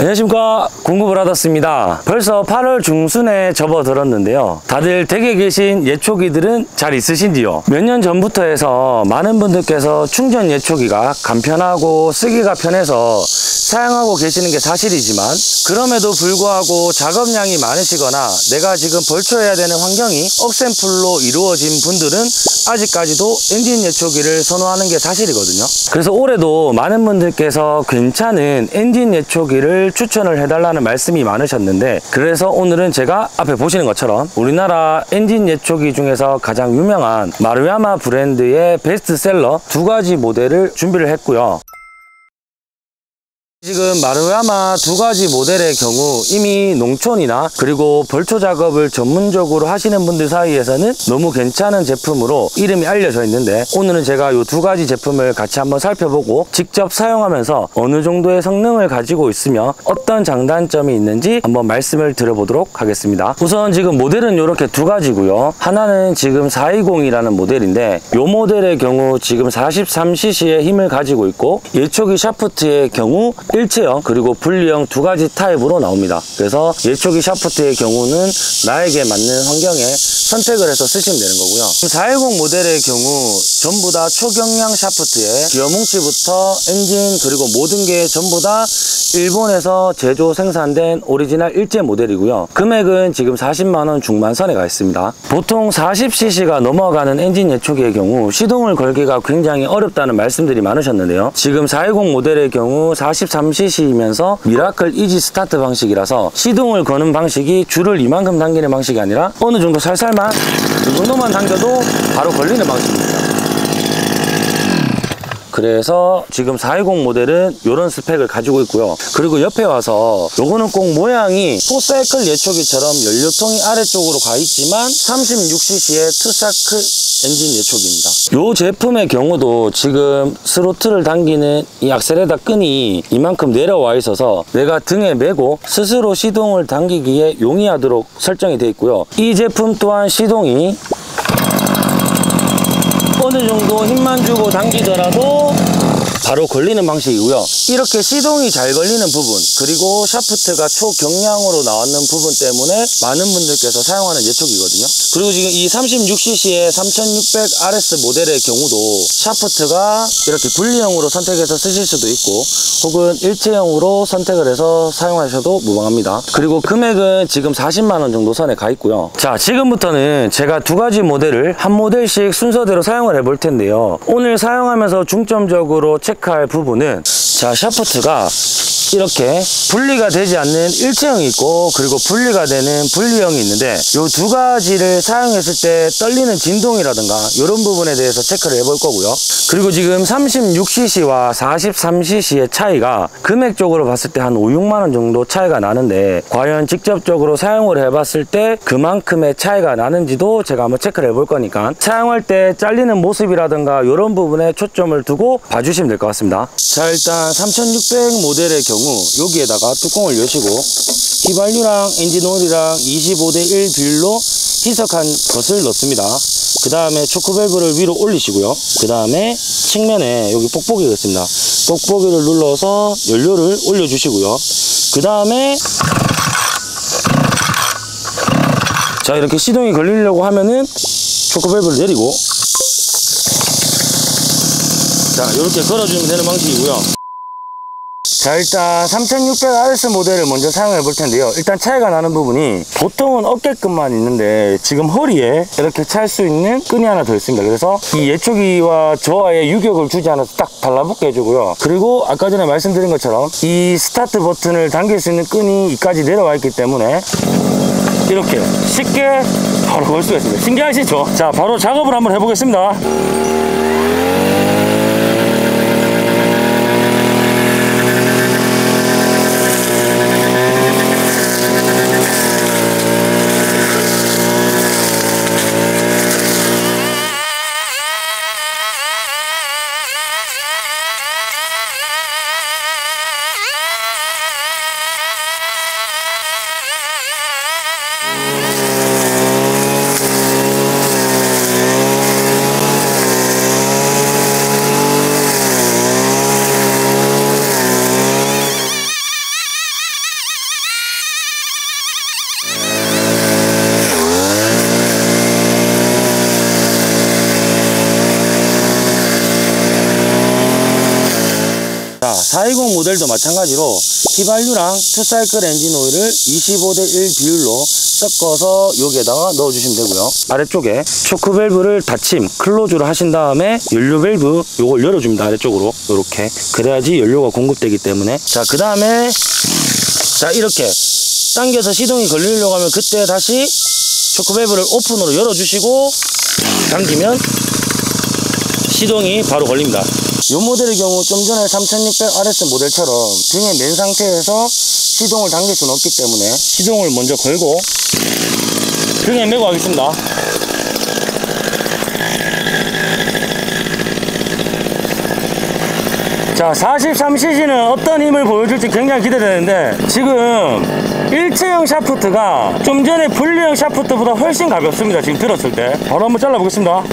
안녕하십니까, 공구브라더스입니다. 벌써 8월 중순에 접어들었는데요. 다들 댁에 계신 예초기들은 잘 있으신지요? 몇 년 전부터 해서 많은 분들께서 충전 예초기가 간편하고 쓰기가 편해서 사용하고 계시는 게 사실이지만, 그럼에도 불구하고 작업량이 많으시거나 내가 지금 벌초해야 되는 환경이 억센풀로 이루어진 분들은 아직까지도 엔진 예초기를 선호하는 게 사실이거든요. 그래서 올해도 많은 분들께서 괜찮은 엔진 예초기를 추천을 해달라는 말씀이 많으셨는데, 그래서 오늘은 제가 앞에 보시는 것처럼 우리나라 엔진 예초기 중에서 가장 유명한 마루야마 브랜드의 베스트셀러 두 가지 모델을 준비를 했고요. 지금 마루야마 두 가지 모델의 경우 이미 농촌이나 그리고 벌초 작업을 전문적으로 하시는 분들 사이에서는 너무 괜찮은 제품으로 이름이 알려져 있는데, 오늘은 제가 이 두 가지 제품을 같이 한번 살펴보고 직접 사용하면서 어느 정도의 성능을 가지고 있으며 어떤 장단점이 있는지 한번 말씀을 드려보도록 하겠습니다. 우선 지금 모델은 이렇게 두 가지고요. 하나는 지금 420이라는 모델인데, 이 모델의 경우 지금 43cc의 힘을 가지고 있고, 예초기 샤프트의 경우 일체형 그리고 분리형 두 가지 타입으로 나옵니다. 그래서 예초기 샤프트의 경우는 나에게 맞는 환경에 선택을 해서 쓰시면 되는 거고요. 410 모델의 경우 전부 다 초경량 샤프트에 기어 뭉치부터 엔진 그리고 모든 게 전부 다 일본에서 제조 생산된 오리지널 일제 모델이고요. 금액은 지금 40만원 중반선에 가 있습니다. 보통 40cc가 넘어가는 엔진 예초기의 경우 시동을 걸기가 굉장히 어렵다는 말씀들이 많으셨는데요. 지금 420 모델의 경우 43cc이면서 미라클 이지 스타트 방식이라서 시동을 거는 방식이 줄을 이만큼 당기는 방식이 아니라 어느 정도 살살만 이 정도만 당겨도 바로 걸리는 방식입니다. 그래서 지금 420 모델은 이런 스펙을 가지고 있고요. 그리고 옆에 와서 요거는 꼭 모양이 4사이클 예초기처럼 연료통이 아래쪽으로 가 있지만 36cc의 2사이클 엔진 예초기입니다. 이 제품의 경우도 지금 스로틀을 당기는 이 악셀레다 끈이 이만큼 내려와 있어서 내가 등에 메고 스스로 시동을 당기기에 용이하도록 설정이 되어 있고요. 이 제품 또한 시동이 어느 정도 힘만 주고 당기더라도 바로 걸리는 방식이고요. 이렇게 시동이 잘 걸리는 부분, 그리고 샤프트가 초경량으로 나왔는 부분 때문에 많은 분들께서 사용하는 예초기거든요. 그리고 지금 이 36cc의 3600RS 모델의 경우도 샤프트가 이렇게 분리형으로 선택해서 쓰실 수도 있고, 혹은 일체형으로 선택을 해서 사용하셔도 무방합니다. 그리고 금액은 지금 40만원 정도 선에 가 있고요. 자, 지금부터는 제가 두 가지 모델을 한 모델씩 순서대로 사용을 해볼 텐데요. 오늘 사용하면서 중점적으로 체크할 부분은, 자, 샤프트가 이렇게 분리가 되지 않는 일체형이 있고, 그리고 분리가 되는 분리형이 있는데, 이 두 가지를 사용했을 때 떨리는 진동이라든가 이런 부분에 대해서 체크를 해볼 거고요. 그리고 지금 36cc와 43cc의 차이가 금액적으로 봤을 때 한 5, 6만원 정도 차이가 나는데, 과연 직접적으로 사용을 해봤을 때 그만큼의 차이가 나는지도 제가 한번 체크를 해볼 거니까 사용할 때 잘리는 모습이라든가 이런 부분에 초점을 두고 봐주시면 될 것 같습니다. 자, 일단 3600 모델의 경우 여기에다가 뚜껑을 여시고 휘발유랑 엔진오일이랑 25대 1 비율로 희석한 것을 넣습니다. 그 다음에 초크밸브를 위로 올리시고요. 그 다음에 측면에 여기 뽁뽁이가 있습니다. 뽁뽁이를 눌러서 연료를 올려주시고요. 그 다음에 자, 이렇게 시동이 걸리려고 하면은 초크밸브를 내리고, 자, 이렇게 걸어주면 되는 방식이고요. 자, 일단 3600RS 모델을 먼저 사용해 볼 텐데요. 일단 차이가 나는 부분이, 보통은 어깨끈만 있는데 지금 허리에 이렇게 찰 수 있는 끈이 하나 더 있습니다. 그래서 이 예초기와 저하의 유격을 주지 않아서 딱 달라붙게 해주고요. 그리고 아까 전에 말씀드린 것처럼 이 스타트 버튼을 당길 수 있는 끈이 이까지 내려와 있기 때문에 이렇게 쉽게 바로 걸 수가 있습니다. 신기하시죠? 자, 바로 작업을 한번 해보겠습니다. 420 모델도 마찬가지로 휘발유랑 투사이클 엔진 오일을 25:1 비율로 섞어서 여기에다가 넣어주시면 되고요. 아래쪽에 초크 밸브를 닫힘 클로즈로 하신 다음에 연료 밸브 요걸 열어줍니다. 아래쪽으로 요렇게. 그래야지 연료가 공급되기 때문에. 자, 그 다음에 자, 이렇게 당겨서 시동이 걸리려고 하면 그때 다시 초크 밸브를 오픈으로 열어주시고 당기면 시동이 바로 걸립니다. 이 모델의 경우 좀 전에 3600 RS 모델처럼 등에 맨 상태에서 시동을 당길 수는 없기 때문에 시동을 먼저 걸고 등에 메고 하겠습니다. 자, 43cc는 어떤 힘을 보여줄지 굉장히 기대되는데 지금 일체형 샤프트가 좀 전에 분리형 샤프트보다 훨씬 가볍습니다. 지금 들었을 때 바로 한번 잘라 보겠습니다.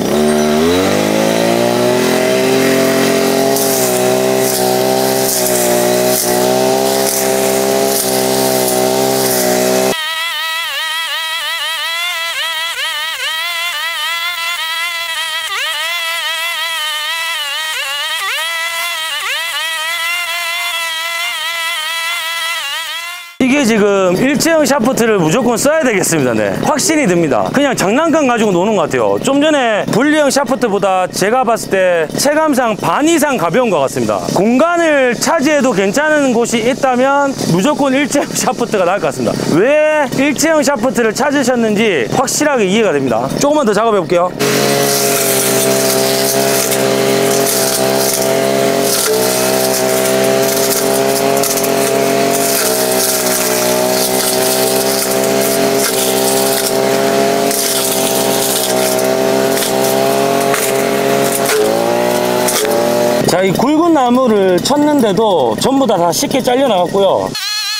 이게 지금 일체형 샤프트를 무조건 써야 되겠습니다. 네, 확신이 듭니다. 그냥 장난감 가지고 노는 것 같아요. 좀 전에 분리형 샤프트보다 제가 봤을 때 체감상 반 이상 가벼운 것 같습니다. 공간을 차지해도 괜찮은 곳이 있다면 무조건 일체형 샤프트가 나을 것 같습니다. 왜 일체형 샤프트를 찾으셨는지 확실하게 이해가 됩니다. 조금만 더 작업해 볼게요. 자, 이 굵은 나무를 쳤는데도 전부 다 쉽게 잘려 나갔고요.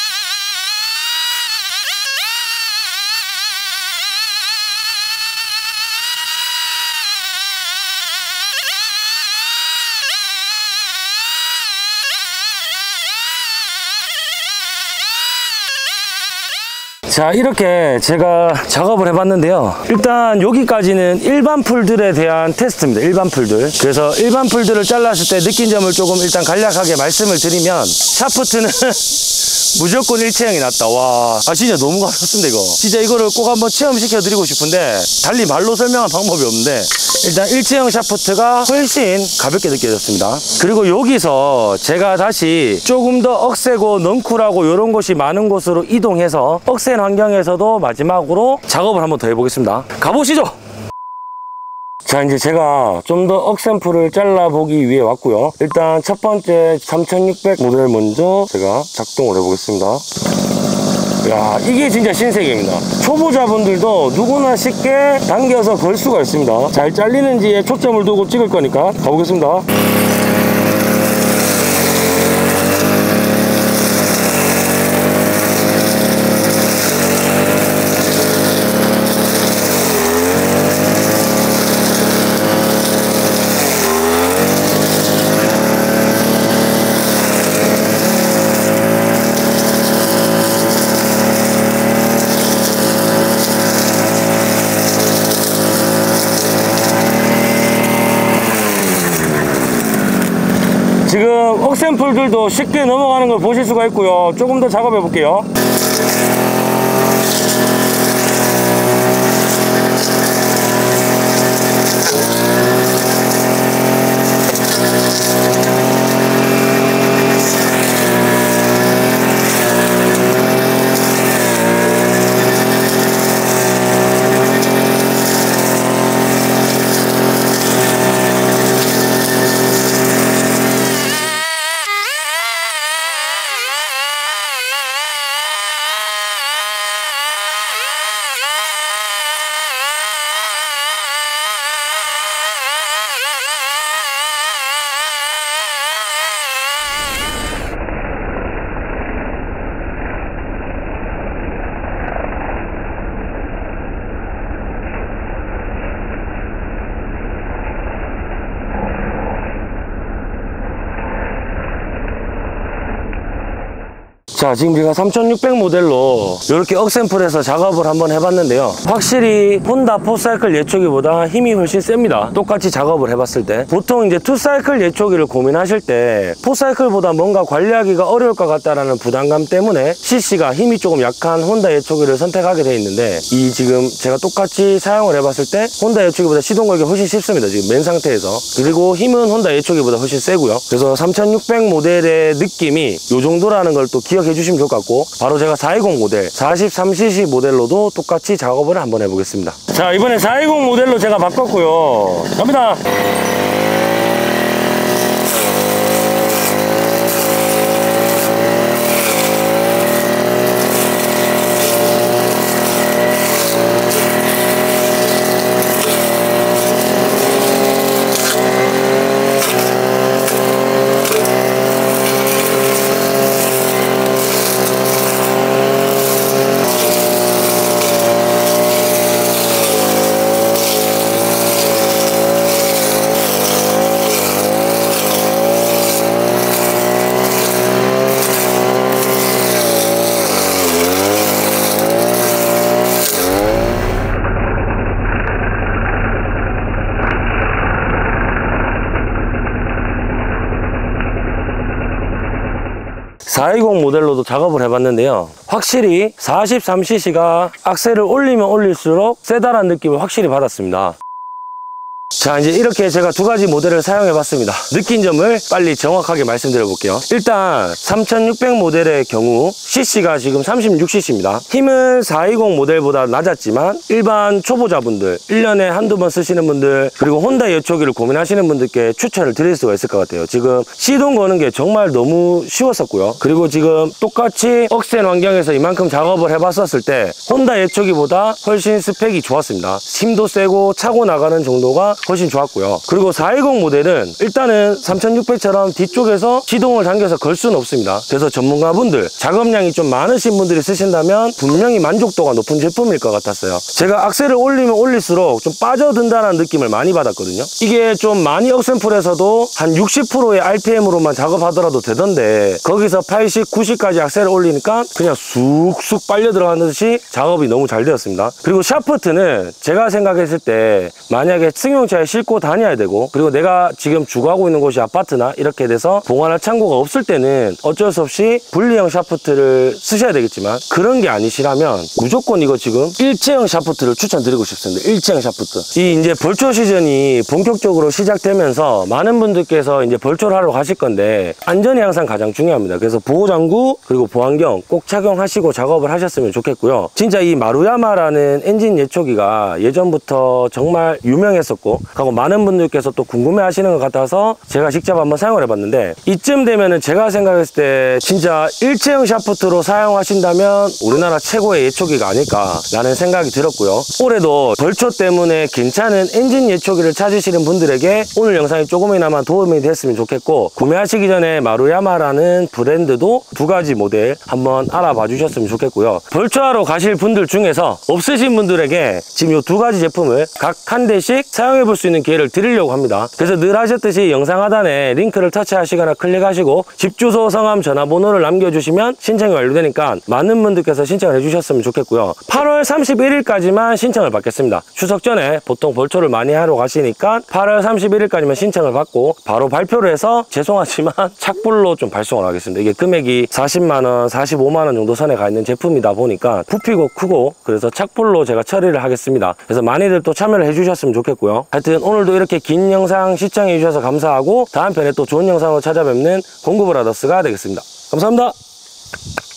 자, 이렇게 제가 작업을 해봤는데요. 일단 여기까지는 일반 풀들에 대한 테스트입니다. 일반 풀들. 그래서 일반 풀들을 잘랐을 때 느낀 점을 조금 일단 간략하게 말씀을 드리면 샤프트는 무조건 일체형이 낫다. 와, 진짜 너무 가볍습니다. 이거 진짜 이거를 꼭 한번 체험시켜 드리고 싶은데 달리 말로 설명할 방법이 없는데 일단 일체형 샤프트가 훨씬 가볍게 느껴졌습니다. 그리고 여기서 제가 다시 조금 더 억세고 넝쿨하고 이런 곳이 많은 곳으로 이동해서 억센 환경에서도 마지막으로 작업을 한번 더 해보겠습니다. 가보시죠. 자, 이제 제가 좀 더 억센풀을 잘라보기 위해 왔고요. 일단 첫 번째 3600 모델 먼저 제가 작동을 해보겠습니다. 야, 이게 진짜 신세계입니다. 초보자분들도 누구나 쉽게 당겨서 걸 수가 있습니다. 잘 잘리는지에 초점을 두고 찍을 거니까 가보겠습니다. 지금 억센풀들도 쉽게 넘어가는 걸 보실 수가 있고요. 조금 더 작업해 볼게요. 자, 지금 제가 3600 모델로 이렇게 억샘플해서 작업을 한번 해봤는데요. 확실히 혼다 4사이클 예초기보다 힘이 훨씬 셉니다. 똑같이 작업을 해봤을 때. 보통 이제 2사이클 예초기를 고민하실 때 4사이클보다 뭔가 관리하기가 어려울 것 같다라는 부담감 때문에 CC가 힘이 조금 약한 혼다 예초기를 선택하게 돼 있는데, 이 지금 제가 똑같이 사용을 해봤을 때 혼다 예초기보다 시동 걸기 훨씬 쉽습니다. 지금 맨 상태에서. 그리고 힘은 혼다 예초기보다 훨씬 세고요. 그래서 3600 모델의 느낌이 이 정도라는 걸 또 기억해 주시면 좋을 것 같고, 바로 제가 420 모델 43cc 모델로도 똑같이 작업을 한번 해보겠습니다. 자, 이번에 420 모델로 제가 바꿨고요. 갑니다. (420) 모델로도 작업을 해봤는데요. 확실히 43cc가 악셀을 올리면 올릴수록 세다란 느낌을 확실히 받았습니다. 자, 이제 이렇게 제가 두 가지 모델을 사용해 봤습니다. 느낀 점을 빨리 정확하게 말씀드려 볼게요. 일단 3600 모델의 경우 CC가 지금 36cc입니다. 힘은 420 모델보다 낮았지만 일반 초보자분들, 1년에 한두 번 쓰시는 분들, 그리고 혼다 예초기를 고민하시는 분들께 추천을 드릴 수가 있을 것 같아요. 지금 시동 거는 게 정말 너무 쉬웠었고요. 그리고 지금 똑같이 억센 환경에서 이만큼 작업을 해봤었을 때 혼다 예초기보다 훨씬 스펙이 좋았습니다. 힘도 세고 차고 나가는 정도가 훨씬 좋았고요. 그리고 420 모델은 일단은 3600처럼 뒤쪽에서 시동을 당겨서 걸 수는 없습니다. 그래서 전문가분들, 작업량이 좀 많으신 분들이 쓰신다면 분명히 만족도가 높은 제품일 것 같았어요. 제가 악셀을 올리면 올릴수록 좀 빠져든다는 느낌을 많이 받았거든요. 이게 좀 많이 억센풀에서도 한 60%의 RPM으로만 작업하더라도 되던데, 거기서 80, 90까지 악셀을 올리니까 그냥 쑥쑥 빨려 들어가는 듯이 작업이 너무 잘 되었습니다. 그리고 샤프트는 제가 생각했을 때 만약에 승용차에 싣고 다녀야 되고, 그리고 내가 지금 주거하고 있는 곳이 아파트나 이렇게 돼서 보관할 창고가 없을 때는 어쩔 수 없이 분리형 샤프트를 쓰셔야 되겠지만, 그런 게 아니시라면 무조건 이거 지금 일체형 샤프트를 추천드리고 싶습니다. 일체형 샤프트. 이 이제 벌초 시즌이 본격적으로 시작되면서 많은 분들께서 이제 벌초를 하러 가실 건데, 안전이 항상 가장 중요합니다. 그래서 보호장구 그리고 보안경 꼭 착용하시고 작업을 하셨으면 좋겠고요. 진짜 이 마루야마라는 엔진 예초기가 예전부터 정말 유명했었고, 하고 많은 분들께서 또 궁금해 하시는 것 같아서 제가 직접 한번 사용을 해봤는데, 이쯤 되면은 제가 생각했을 때 진짜 일체형 샤프트로 사용하신다면 우리나라 최고의 예초기가 아닐까 라는 생각이 들었고요. 올해도 벌초 때문에 괜찮은 엔진 예초기를 찾으시는 분들에게 오늘 영상이 조금이나마 도움이 됐으면 좋겠고, 구매하시기 전에 마루야마라는 브랜드도 두 가지 모델 한번 알아봐 주셨으면 좋겠고요. 벌초하러 가실 분들 중에서 없으신 분들에게 지금 이 두 가지 제품을 각 한 대씩 사용해 볼 수 있는 기회를 드리려고 합니다. 그래서 늘 하셨듯이 영상 하단에 링크를 터치하시거나 클릭하시고 집 주소, 성함, 전화번호를 남겨주시면 신청이 완료되니까 많은 분들께서 신청을 해주셨으면 좋겠고요. 8월 31일까지만 신청을 받겠습니다. 추석 전에 보통 벌초를 많이 하러 가시니까 8월 31일까지만 신청을 받고 바로 발표를 해서 죄송하지만 착불로 좀 발송을 하겠습니다. 이게 금액이 40만원, 45만원 정도 선에 가 있는 제품이다 보니까 부피고 크고, 그래서 착불로 제가 처리를 하겠습니다. 그래서 많이들 또 참여를 해주셨으면 좋겠고요. 하여튼 오늘도 이렇게 긴 영상 시청해 주셔서 감사하고, 다음 편에 또 좋은 영상으로 찾아뵙는 공구브라더스가 되겠습니다. 감사합니다.